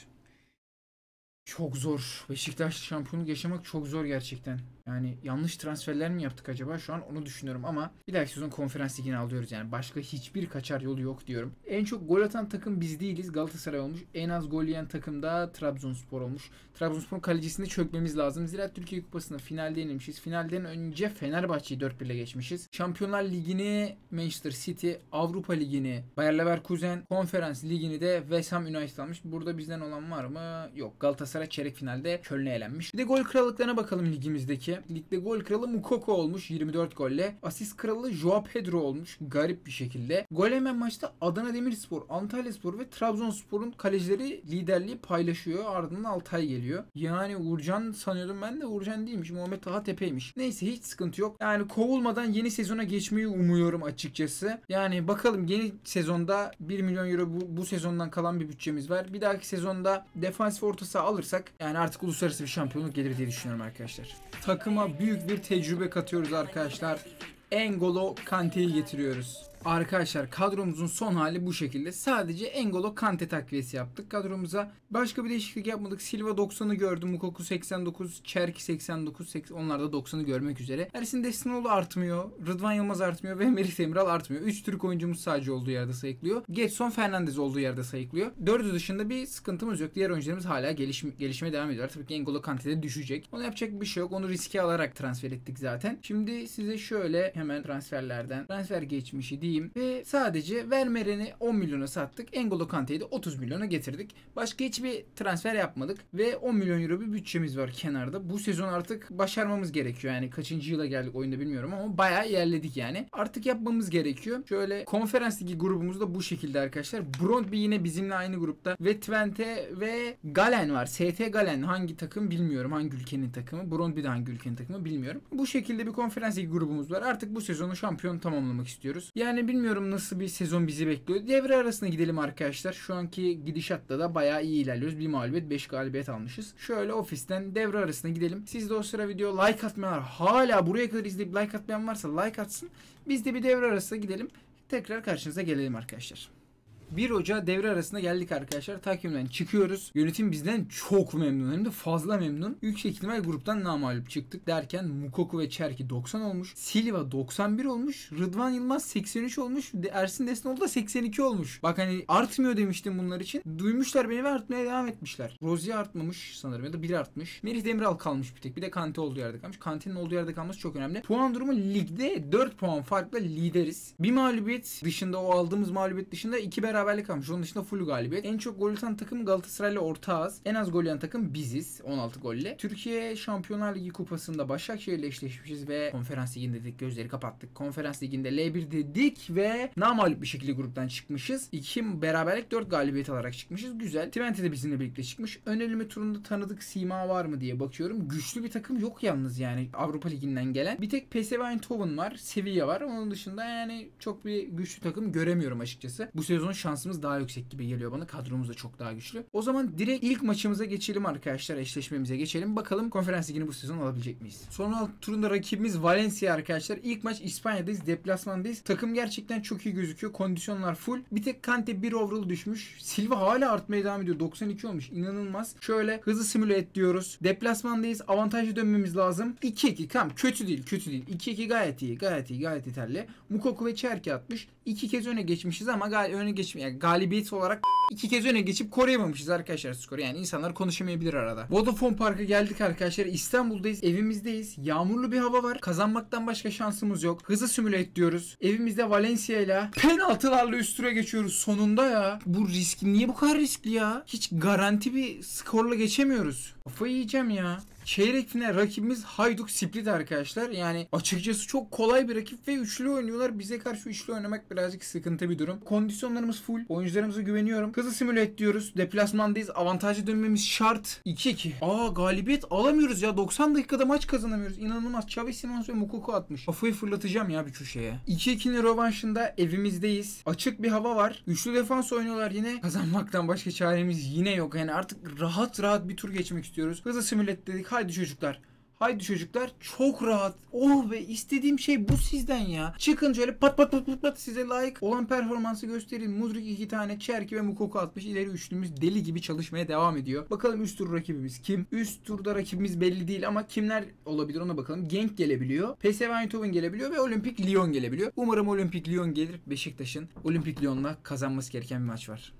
Çok zor. Beşiktaş şampiyonluk yaşamak çok zor gerçekten. Yani yanlış transferler mi yaptık acaba? Şu an onu düşünüyorum ama bir dahaki sezon konferans ligini alıyoruz yani. Başka hiçbir kaçar yolu yok diyorum. En çok gol atan takım biz değiliz. Galatasaray olmuş. En az gol yiyen takım da Trabzonspor olmuş. Trabzonspor'un kalecisinde çökmemiz lazım. Ziraat Türkiye Kupası'nda finalde yenilmişiz. Finalden önce Fenerbahçe'yi dört bir ile geçmişiz. Şampiyonlar Ligi'ni Manchester City, Avrupa Ligi'ni Bayer Leverkusen, Konferans Ligi'ni de West Ham United almış. Burada bizden olan var mı? Yok. Galatasaray Galatasaray çeyrek finalde Köln'e elenmiş. Bir de gol krallıklarına bakalım ligimizdeki. Ligde gol kralı Mukoko olmuş yirmi dört golle. Asist kralı Joao Pedro olmuş garip bir şekilde. Gol hemen maçta Adana Demirspor, Antalyaspor ve Trabzonspor'un kalecileri liderliği paylaşıyor. Ardından Altay geliyor. Yani Uğurcan sanıyordum ben de Uğurcan değilmiş. Muhammed Taha Tepe'ymiş. Neyse hiç sıkıntı yok. Yani kovulmadan yeni sezona geçmeyi umuyorum açıkçası. Yani bakalım yeni sezonda bir milyon euro bu, bu sezondan kalan bir bütçemiz var. Bir dahaki sezonda defansif orta saha alırsak yani artık uluslararası bir şampiyonluk gelir diye düşünüyorum arkadaşlar. Takıma büyük bir tecrübe katıyoruz arkadaşlar. N'Golo Kante'yi getiriyoruz. Arkadaşlar kadromuzun son hali bu şekilde. Sadece N'Golo Kante takviyesi yaptık kadromuza. Başka bir değişiklik yapmadık. Silva doksanı gördüm. Mukoko seksen dokuz. Çerki seksen dokuz. Onlar da doksanı görmek üzere. Ersin Destinoğlu artmıyor. Rıdvan Yılmaz artmıyor. Ve Merih Demiral artmıyor. üç Türk oyuncumuz sadece olduğu yerde sayıklıyor. Getson Fernandez olduğu yerde sayıklıyor. dördü dışında bir sıkıntımız yok. Diğer oyuncularımız hala gelişme, gelişmeye devam ediyorlar. Tabii ki N'Golo Kante de düşecek. Ona yapacak bir şey yok. Onu riske alarak transfer ettik zaten. Şimdi size şöyle hemen transferlerden transfer geçmişi diyeyim. Ve sadece Vermeeren'i on milyona sattık. N'Golo Kante'yi de otuz milyona getirdik. Başka hiçbir transfer yapmadık. Ve on milyon euro bir bütçemiz var kenarda. Bu sezon artık başarmamız gerekiyor. Yani kaçıncı yıla geldik oyunda bilmiyorum ama bayağı ilerledik yani. Artık yapmamız gerekiyor. Şöyle konferans ligi grubumuz da bu şekilde arkadaşlar. Brøndby yine bizimle aynı grupta. Ve Twente ve Galen var. S T Galen hangi takım bilmiyorum. Hangi ülkenin takımı. Brøndby de hangi ülkenin takımı bilmiyorum. Bu şekilde bir konferans ligi grubumuz var. Artık bu sezonu şampiyon tamamlamak istiyoruz. Yani bilmiyorum nasıl bir sezon bizi bekliyor. Devre arasına gidelim arkadaşlar. Şu anki gidişatta da bayağı iyi ilerliyoruz. Bir mağlubiyet beş galibiyet almışız. Şöyle ofisten devre arasına gidelim. Siz de o sıra video like atmayanlar hala buraya kadar izleyip like atmayan varsa like atsın. Biz de bir devre arasına gidelim. Tekrar karşınıza gelelim arkadaşlar. bir Ocağı devre arasında geldik arkadaşlar. Takvimden çıkıyoruz. Yönetim bizden çok memnun. Hem de fazla memnun. Yüksek ihtimal gruptan namağlup çıktık derken Mukoko ve Çerki doksan olmuş. Silva doksan bir olmuş. Rıdvan Yılmaz seksen üç olmuş. Ersin Destinoğlu da seksen iki olmuş. Bak hani artmıyor demiştim bunlar için. Duymuşlar beni ve artmaya devam etmişler. Rozier artmamış sanırım ya da biri artmış. Merih Demiral kalmış bir tek. Bir de Kante olduğu yerde kalmış. Kante'nin olduğu yerde kalması çok önemli. Puan durumu ligde dört puan farkla lideriz. Bir mağlubiyet dışında o aldığımız mağlubiyet dışında iki beraber beraberlik almış. Onun dışında full galibiyet. En çok gol atan takım Galatasaray'la ortağız. En az gol atan takım biziz. on altı golle. Türkiye Şampiyonlar Ligi kupasında Başakşehir'le eşleşmişiz ve konferans liginde dedik gözleri kapattık. Konferans liginde L bir dedik ve namağlup bir şekilde gruptan çıkmışız. iki beraberlik dört galibiyet alarak çıkmışız. Güzel. Twente de bizimle birlikte çıkmış. Ön eleme turunda tanıdık sima var mı diye bakıyorum. Güçlü bir takım yok yalnız yani Avrupa Ligi'nden gelen. Bir tek P S V Eindhoven var. Sevilla var. Onun dışında yani çok bir güçlü takım göremiyorum açıkçası. Bu sezon şansımız daha yüksek gibi geliyor bana. Kadromuz da çok daha güçlü. O zaman direkt ilk maçımıza geçelim arkadaşlar. Eşleşmemize geçelim. Bakalım konferans ligini bu sezon alabilecek miyiz? Son alt turunda rakibimiz Valencia arkadaşlar. İlk maç İspanya'dayız. Deplasmandayız. Takım gerçekten çok iyi gözüküyor. Kondisyonlar full. Bir tek Kante bir overall düşmüş. Silva hala artmaya devam ediyor. doksan iki olmuş. İnanılmaz. Şöyle hızlı simüle et diyoruz. Deplasmandayız. Avantajlı dönmemiz lazım. iki iki. Tamam. Kötü değil. Kötü değil. iki iki gayet iyi. Gayet iyi. Gayet yeterli. Mukoko ve Çerki atmış. İki kez öne geçmişiz ama gal öne geçmiş. Yani galibiyet olarak iki kez öne geçip koruyamamışız arkadaşlar skoru. Yani insanlar konuşamayabilir arada. Vodafone Park'a geldik arkadaşlar. İstanbul'dayız. Evimizdeyiz. Yağmurlu bir hava var. Kazanmaktan başka şansımız yok. Hızlı simüle et diyoruz. Evimizde Valencia ile penaltılarla üst tura geçiyoruz sonunda ya. Bu risk niye bu kadar riskli ya? Hiç garanti bir skorla geçemiyoruz. Kafayı yiyeceğim ya. Çeyrek final rakibimiz Hajduk Split arkadaşlar. Yani açıkçası çok kolay bir rakip ve üçlü oynuyorlar. Bize karşı üçlü oynamak birazcık sıkıntı bir durum. Kondisyonlarımız full. Oyuncularımıza güveniyorum. Hızlı simüle et diyoruz. Deplasmandayız. Avantajlı dönmemiz şart. iki iki. Aa galibiyet alamıyoruz ya. doksan dakikada maç kazanamıyoruz. İnanılmaz. Xavi Simons ve Mukoko atmış. Kafayı fırlatacağım ya bir köşeye. iki ikinin rövanşında evimizdeyiz. Açık bir hava var. Üçlü defans oynuyorlar yine. Kazanmaktan başka çaremiz yine yok. Yani artık rahat rahat bir tur geçmek istiyoruz. Hızlı simüle et dedik. Haydi çocuklar. Haydi çocuklar. Çok rahat. Oh be istediğim şey bu sizden ya. Çıkın şöyle pat pat pat pat pat size layık olan performansı göstereyim. Mudryk iki tane, Çerki ve Mukoko atmış. İleri üçlümüz deli gibi çalışmaya devam ediyor. Bakalım üst tur rakibimiz kim? Üst turda rakibimiz belli değil ama kimler olabilir ona bakalım. Genk gelebiliyor. P S V Eindhoven gelebiliyor ve Olimpik Lyon gelebiliyor. Umarım Olimpik Lyon gelir. Beşiktaş'ın Olimpik Lyon'la kazanması gereken bir maç var.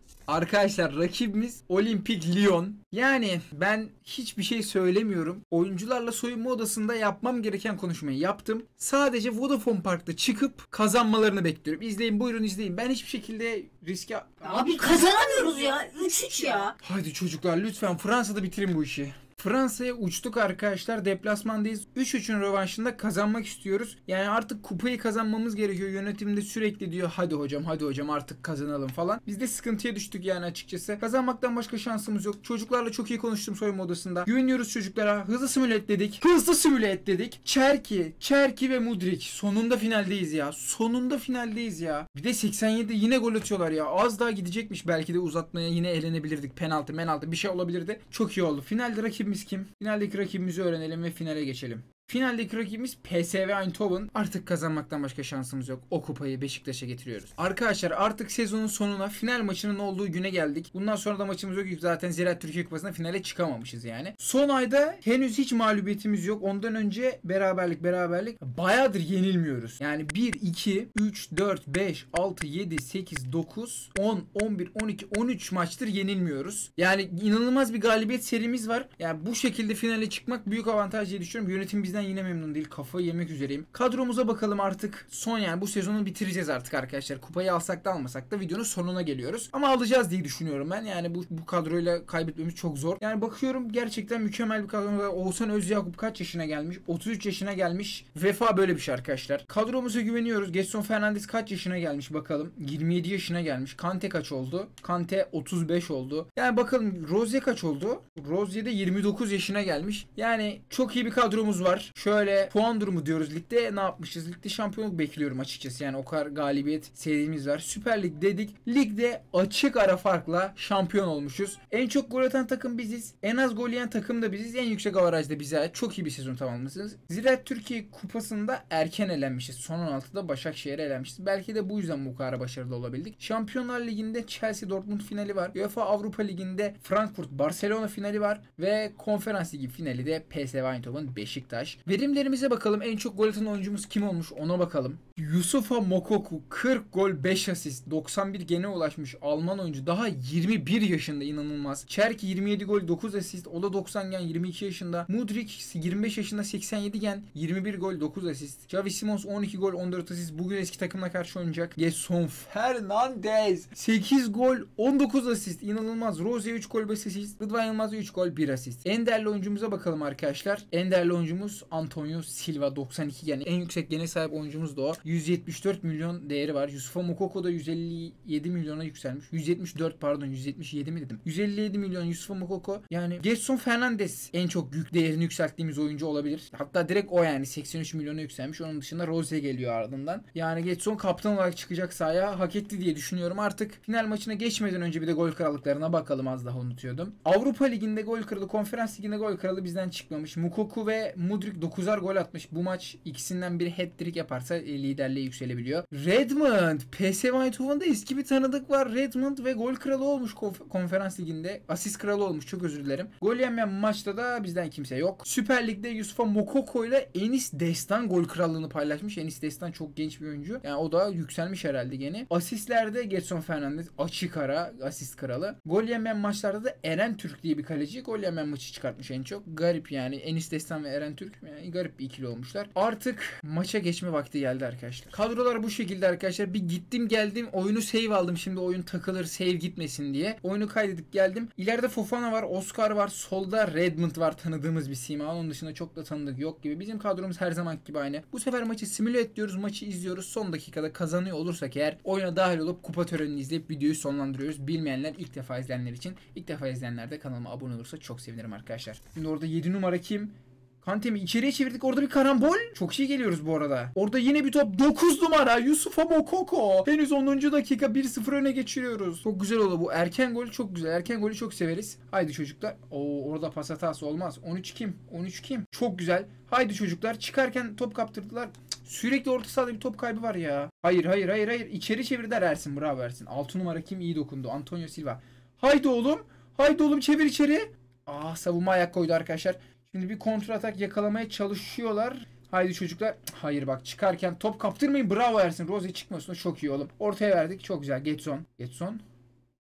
Arkadaşlar rakibimiz Olimpik Lyon. Yani ben hiçbir şey söylemiyorum. Oyuncularla soyunma odasında yapmam gereken konuşmayı yaptım. Sadece Vodafone Park'ta çıkıp kazanmalarını bekliyorum. İzleyin, buyurun izleyin. Ben hiçbir şekilde riske... Abi kazanamıyoruz ya. üç üç ya. Hadi çocuklar lütfen Fransa'da bitirin bu işi. Fransa'ya uçtuk arkadaşlar. Deplasmandayız. üç üçün rövanşında kazanmak istiyoruz. Yani artık kupayı kazanmamız gerekiyor. Yönetimde sürekli diyor hadi hocam hadi hocam artık kazanalım falan. Biz de sıkıntıya düştük yani açıkçası. Kazanmaktan başka şansımız yok. Çocuklarla çok iyi konuştum soyunma odasında. Güveniyoruz çocuklara. Hızlı simüle et dedik. Hızlı simüle et dedik. Çerki, Çerki ve Mudrik. Sonunda finaldeyiz ya. Sonunda finaldeyiz ya. Bir de seksen yedi yine gol atıyorlar ya. Az daha gidecekmiş. Belki de uzatmaya yine elenebilirdik. Penaltı, menaltı bir şey olabilirdi. Çok iyi oldu. Finalde rakibimiz kim? Finaldeki rakibimizi öğrenelim ve finale geçelim. Finaldeki rakibimiz P S V Eindhoven. Artık kazanmaktan başka şansımız yok. O kupayı Beşiktaş'a getiriyoruz. Arkadaşlar artık sezonun sonuna, final maçının olduğu güne geldik. Bundan sonra da maçımız yok. Zaten Ziraat Türkiye Kupası'nda finale çıkamamışız yani. Son ayda henüz hiç mağlubiyetimiz yok. Ondan önce beraberlik beraberlik. Bayağıdır yenilmiyoruz. Yani bir, iki, üç, dört, beş, altı, yedi, sekiz, dokuz, on, on bir, on iki, on üç maçtır yenilmiyoruz. Yani inanılmaz bir galibiyet serimiz var. Yani bu şekilde finale çıkmak büyük avantaj diye düşünüyorum. Yönetim bizden yine memnun değil. Kafayı yemek üzereyim. Kadromuza bakalım artık. Son yani bu sezonu bitireceğiz artık arkadaşlar. Kupayı alsak da almasak da videonun sonuna geliyoruz. Ama alacağız diye düşünüyorum ben. Yani bu, bu kadroyla kaybetmemiz çok zor. Yani bakıyorum gerçekten mükemmel bir kadro var. Oğuzhan Özyakup kaç yaşına gelmiş? otuz üç yaşına gelmiş. Vefa böyle bir şey arkadaşlar. Kadromuza güveniyoruz. Gedson Fernandes kaç yaşına gelmiş bakalım. yirmi yedi yaşına gelmiş. Kante kaç oldu? Kante otuz beş oldu. Yani bakalım Rose kaç oldu? Rose de yirmi dokuz yaşına gelmiş. Yani çok iyi bir kadromuz var. Şöyle puan durumu diyoruz ligde. Ne yapmışız? Ligde şampiyonluk bekliyorum açıkçası. Yani o kadar galibiyet serimiz var. Süper Lig dedik. Ligde açık ara farkla şampiyon olmuşuz. En çok gol atan takım biziz. En az gol yiyen takım da biziz. En yüksek avaraj da bize ait. Çok iyi bir sezon tamamlamışız. Ziraat Türkiye Kupası'nda erken elenmişiz. Son on altıda Başakşehir'e elenmişiz. Belki de bu yüzden bu kadar başarılı olabildik. Şampiyonlar Ligi'nde Chelsea Dortmund finali var. UEFA Avrupa Ligi'nde Frankfurt Barcelona finali var. Ve Konferans Ligi finali de P S V Eindhoven Beşiktaş. Verimlerimize bakalım. En çok gol atan oyuncumuz kim olmuş ona bakalım. Yusufa Mokoku kırk gol beş asist. doksan bir gene ulaşmış Alman oyuncu. Daha yirmi bir yaşında, inanılmaz. Çerki yirmi yedi gol dokuz asist. O da doksan gen yirmi iki yaşında. Mudrik yirmi beş yaşında seksen yedi gen yirmi bir gol dokuz asist. Xavi Simons on iki gol on dört asist. Bugün eski takımına karşı oynayacak. Gedson Fernandes sekiz gol on dokuz asist. İnanılmaz. Rose üç gol beş asist. Rıdvan Yılmaz üç gol bir asist. En değerli oyuncumuza bakalım arkadaşlar. En değerli oyuncumuz Antonio Silva doksan iki gen. En yüksek gene sahip oyuncumuz da o. yüz yetmiş dört milyon değeri var. Yusufa Moukoko da yüz elli yedi milyona yükselmiş. yüz yetmiş dört pardon yüz yetmiş yedi mi dedim. yüz elli yedi milyon Yusufa Moukoko. Yani Gedson Fernandes en çok yük değerini yükselttiğimiz oyuncu olabilir. Hatta direkt o yani seksen üç milyona yükselmiş. Onun dışında Rose geliyor ardından. Yani Gedson kaptan olarak çıkacak sahaya hak etti diye düşünüyorum. Artık final maçına geçmeden önce bir de gol krallıklarına bakalım, az daha unutuyordum. Avrupa Ligi'nde gol kralı, Konferans Ligi'nde gol kralı bizden çıkmamış. Moukoko ve Mudrik dokuzar gol atmış. Bu maç ikisinden biri hat-trick yaparsa liderliğe yükselebiliyor. Redmond, P S V Eindhoven'da eski bir tanıdık var. Redmond ve gol kralı olmuş konf- Konferans Ligi'nde. Asist kralı olmuş, çok özür dilerim. Gol yemeyen maçta da bizden kimse yok. Süper Lig'de Yusufa Moukoko ile Enis Destan gol krallığını paylaşmış. Enis Destan çok genç bir oyuncu. Yani o da yükselmiş herhalde gene. Asistlerde Gedson Fernandes açık ara asist kralı. Gol yemeyen maçlarda da Eren Türk diye bir kaleci gol yemeyen maçı çıkartmış en çok. Garip yani. Enis Destan ve Eren Türk yani garip bir ikili olmuşlar. Artık maça geçme vakti geldi arkadaşlar. Kadrolar bu şekilde arkadaşlar. Bir gittim geldim, oyunu save aldım. Şimdi oyun takılır, save gitmesin diye. Oyunu kaydedip geldim. İleride Fofana var, Oscar var, solda Redmond var, tanıdığımız bir sima. Onun dışında çok da tanıdık yok gibi. Bizim kadromuz her zaman gibi aynı. Bu sefer maçı simüle ediyoruz, maçı izliyoruz. Son dakikada kazanıyor olursak eğer oyuna dahil olup kupa törenini izleyip videoyu sonlandırıyoruz. Bilmeyenler, ilk defa izleyenler için. İlk defa izleyenler de kanalıma abone olursa çok sevinirim arkadaşlar. Şimdi orada yedi numara kim? Kante'mi içeriye çevirdik. Orada bir karambol. Çok iyi geliyoruz bu arada. Orada yine bir top. dokuz numara Yusufa Moukoko. Henüz onuncu dakika bir sıfır öne geçiriyoruz. Çok güzel oldu bu. Erken gol çok güzel. Erken golü çok severiz. Haydi çocuklar. Oo, orada pas hatası olmaz. on üç kim? on üç kim? Çok güzel. Haydi çocuklar. Çıkarken top kaptırdılar. Cık, sürekli orta sahada bir top kaybı var ya. Hayır hayır hayır hayır. İçeri çevirdiler Ersin. Bravo Ersin. altı numara kim? İyi dokundu. Antonio Silva. Haydi oğlum. Haydi oğlum, çevir içeri. Aa, savunma ayak koydu arkadaşlar. Şimdi bir kontrol atak yakalamaya çalışıyorlar. Haydi çocuklar. Hayır bak, çıkarken top kaptırmayın. Bravo Ersin. Rose çıkmıyorsun. Çok iyi oğlum. Ortaya verdik. Çok güzel. Gedson. Gedson.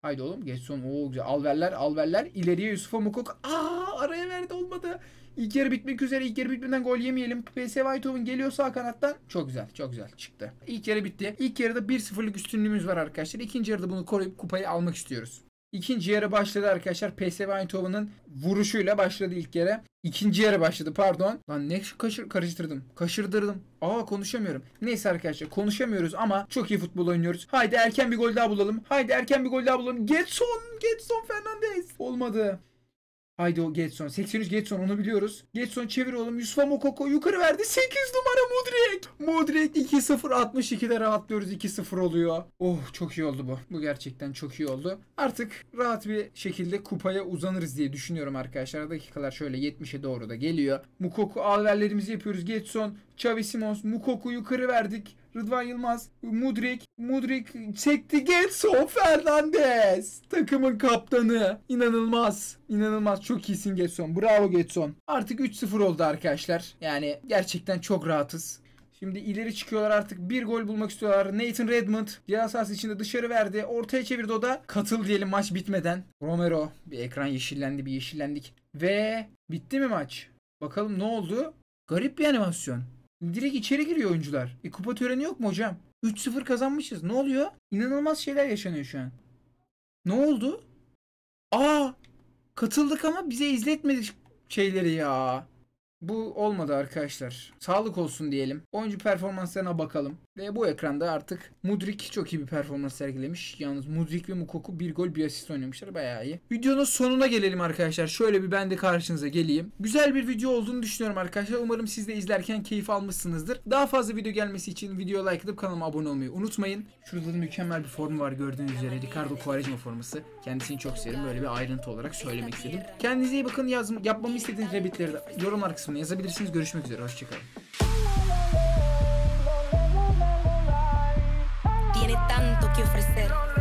Haydi oğlum Getson. Oo güzel. Alverler alverler. İleriye Yusuf'a Mukoko. Aa araya verdi olmadı. İlk yarı bitmek üzere. İlk yarı bitmeden gol yemeyelim. P S V Eindhoven geliyor sağ kanattan. Çok güzel. Çok güzel çıktı. İlk yarı bitti. İlk yarıda bir sıfırlık üstünlüğümüz var arkadaşlar. İkinci yarıda bunu koruyup kupayı almak istiyoruz. İkinci yarı başladı arkadaşlar. P S V Eindhoven'ın vuruşuyla başladı ilk yarı. İkinci yarı başladı pardon. Lan ne kaşır, karıştırdım. Kaşırdırdım. Aa konuşamıyorum. Neyse arkadaşlar konuşamıyoruz ama çok iyi futbol oynuyoruz. Haydi erken bir gol daha bulalım. Haydi erken bir gol daha bulalım. Getson. Getson Fernandes. Olmadı. Haydi o Getson. seksen üç Getson onu biliyoruz. Getson çevir oğlum. Yusuf'a Mukoko yukarı verdi. sekiz numara Mudryk. Mudryk iki sıfır altmış ikide rahatlıyoruz. iki sıfır oluyor. Oh çok iyi oldu bu. Bu gerçekten çok iyi oldu. Artık rahat bir şekilde kupaya uzanırız diye düşünüyorum arkadaşlar. Dakikalar şöyle yetmişe doğru da geliyor. Mukoko alverlerimizi yapıyoruz. Getson, Xavi Simons, Mukoko yukarı verdik. Rıdvan Yılmaz, Mudryk, Mudryk çekti Getson Fernandes. Takımın kaptanı. İnanılmaz. İnanılmaz. Çok iyisin Getson. Bravo Getson. Artık üç sıfır oldu arkadaşlar. Yani gerçekten çok rahatız. Şimdi ileri çıkıyorlar artık. Bir gol bulmak istiyorlar. Nathan Redmond ceza sahası içinde dışarı verdi. Ortaya çevirdi o da. Katıl diyelim maç bitmeden. Romero. Bir ekran yeşillendi. Bir yeşillendik. Ve bitti mi maç? Bakalım ne oldu? Garip bir animasyon. Direkt içeri giriyor oyuncular. E kupa töreni yok mu hocam? üç sıfır kazanmışız. Ne oluyor? İnanılmaz şeyler yaşanıyor şu an. Ne oldu? Aa! Katıldık ama bize izletmedi şeyleri ya. Bu olmadı arkadaşlar. Sağlık olsun diyelim. Oyuncu performanslarına bakalım. Ve bu ekranda artık Mudryk çok iyi bir performans sergilemiş. Yalnız Mudryk ve Mukoko bir gol bir asist oynamışlar. Bayağı iyi. Videonun sonuna gelelim arkadaşlar. Şöyle bir ben de karşınıza geleyim. Güzel bir video olduğunu düşünüyorum arkadaşlar. Umarım siz de izlerken keyif almışsınızdır. Daha fazla video gelmesi için videoya like atıp kanalıma abone olmayı unutmayın. Şurada da mükemmel bir formu var gördüğünüz üzere. Ricardo Quaresma forması. Kendisini çok severim. Böyle bir ayrıntı olarak söylemek istedim. Kendinize iyi bakın. Yazm yapmamı istediğiniz rebitleri de yorumlar kısmına yazabilirsiniz. Görüşmek üzere. Hoşçakalın. Tiene tanto que ofrecer.